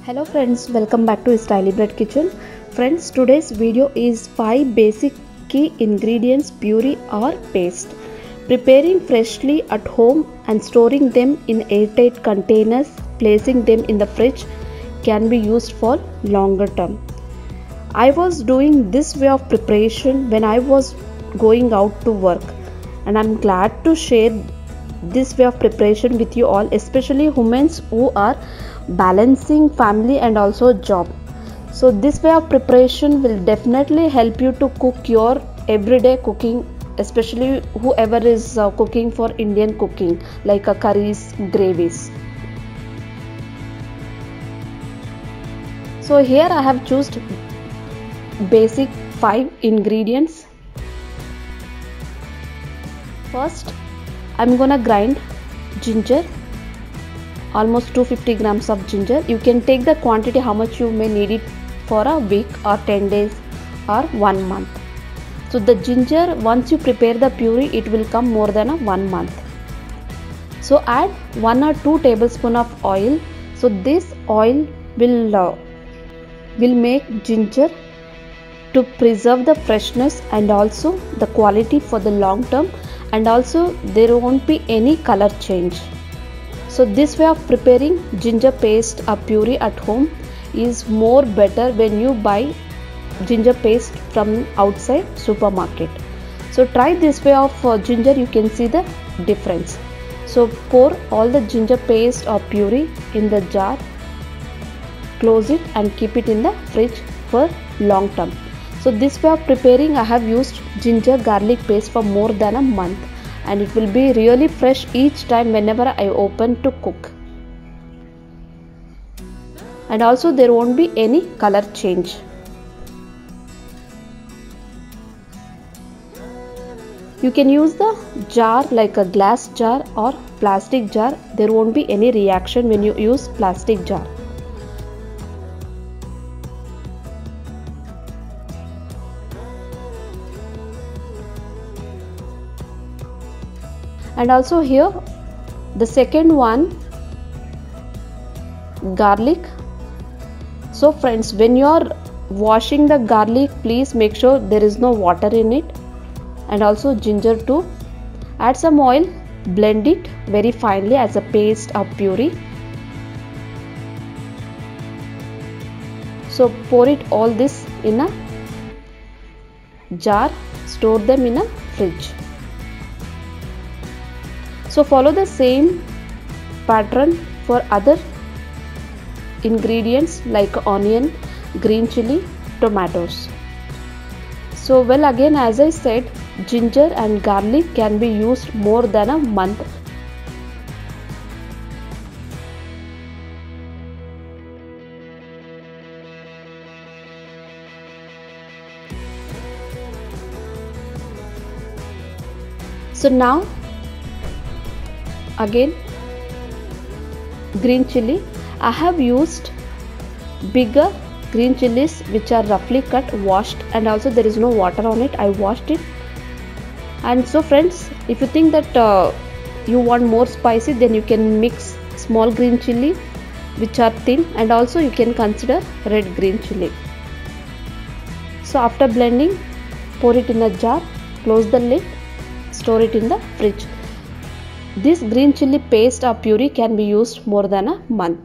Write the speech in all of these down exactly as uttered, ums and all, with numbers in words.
Hello friends, welcome back to Styly Bread Kitchen. Friends, today's video is five basic key ingredients puree or paste. Preparing freshly at home and storing them in airtight containers, placing them in the fridge can be used for longer term. I was doing this way of preparation when I was going out to work, and I'm glad to share this way of preparation with you all, especially women who are balancing family and also job. So this way of preparation will definitely help you to cook your everyday cooking, especially whoever is uh, cooking for Indian cooking like a curries, gravies. So here I have chosen basic five ingredients. First, I'm gonna grind ginger, almost two hundred fifty grams of ginger. You can take the quantity how much you may need it for a week or ten days or one month. So the ginger, once you prepare the puree, it will come more than a one month. So add one or two tablespoons of oil. So this oil will uh, will make ginger to preserve the freshness and also the quality for the long term, and also there won't be any color change. So this way of preparing ginger paste or puree at home is more better when you buy ginger paste from outside supermarket. So try this way of uh, ginger, you can see the difference. So pour all the ginger paste or puree in the jar, close it and keep it in the fridge for long term. So this way of preparing, I have used ginger garlic paste for more than a month, and it will be really fresh each time whenever I open to cook. And also there won't be any color change. You can use the jar like a glass jar or plastic jar. There won't be any reaction when you use plastic jar. And also here the second one, garlic. So friends, when you are washing the garlic, please make sure there is no water in it. And also ginger too. Add some oil, blend it very finely as a paste or puree. So pour it all this in a jar, store them in a fridge. So follow the same pattern for other ingredients like onion, green chili, tomatoes. So well, again as I said, ginger and garlic can be used more than a month. So now again green chili. I have used bigger green chilies which are roughly cut, washed, and also there is no water on it. I washed it. And so friends, if you think that uh, you want more spicy, then you can mix small green chili which are thin, and also you can consider red green chili. So after blending, pour it in a jar, close the lid, store it in the fridge. This green chili paste or puree can be used more than a month.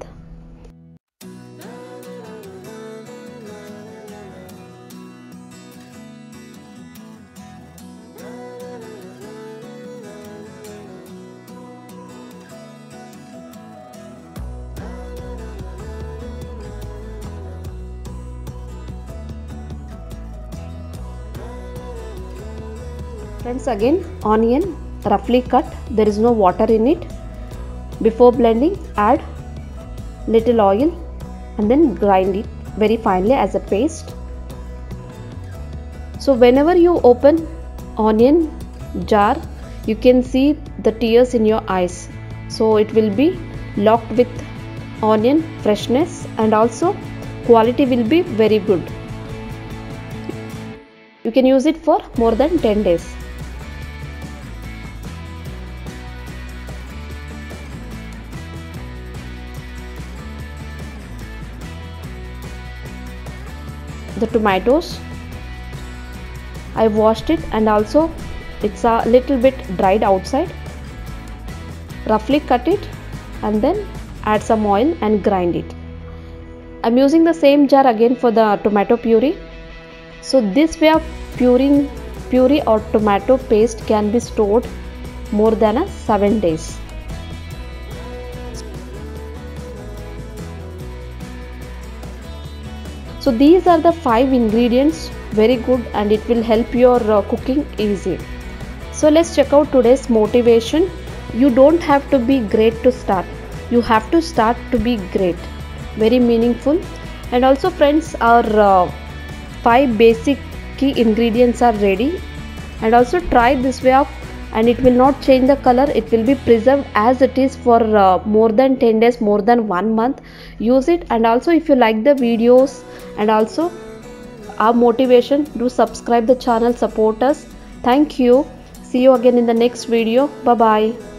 Friends, again onion roughly cut, there is no water in it. Before blending, add little oil and then grind it very finely as a paste. So whenever you open onion jar, you can see the tears in your eyes. So it will be locked with onion freshness, and also quality will be very good. You can use it for more than ten days. the tomatoes. I washed it and also it's a little bit dried outside. Roughly cut it and then add some oil and grind it. I'm using the same jar again for the tomato puree. So this way of pureeing puree or tomato paste can be stored more than a seven days. So these are the five ingredients, very good, and it will help your uh, cooking easy. So let's check out today's motivation. You don't have to be great to start. You have to start to be great. Very meaningful. And also friends, our uh, five basic key ingredients are ready. And also try this way of, and it will not change the color. It will be preserved as it is for uh, more than ten days, more than one month. Use it. And also if you like the videos and also our motivation, do subscribe the channel, support us. Thank you. See you again in the next video. Bye bye.